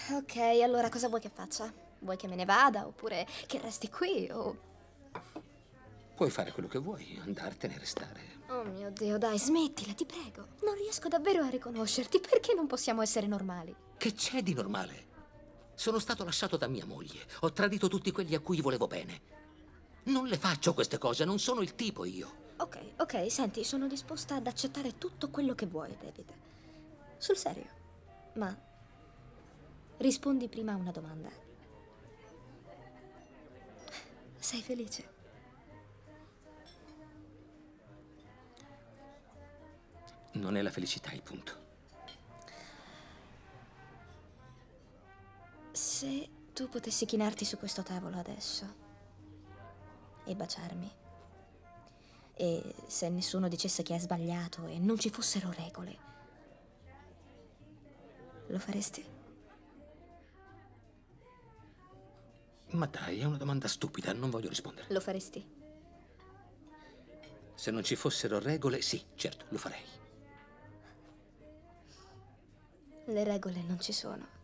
Ok, allora cosa vuoi che faccia? Vuoi che me ne vada oppure che resti qui o... Puoi fare quello che vuoi, andartene, restare. Oh mio Dio, dai, smettila, ti prego. Non riesco davvero a riconoscerti. Perché non possiamo essere normali? Che c'è di normale? Sono stato lasciato da mia moglie. Ho tradito tutti quelli a cui volevo bene. Non le faccio queste cose, non sono il tipo io. Ok, ok, senti, sono disposta ad accettare tutto quello che vuoi, David. Sul serio. Ma rispondi prima a una domanda. Sei felice? Non è la felicità il punto. Se tu potessi chinarti su questo tavolo adesso e baciarmi, e se nessuno dicesse che è sbagliato e non ci fossero regole, lo faresti? Ma dai, è una domanda stupida, non voglio rispondere. Lo faresti? Se non ci fossero regole, sì, certo, lo farei. Le regole non ci sono.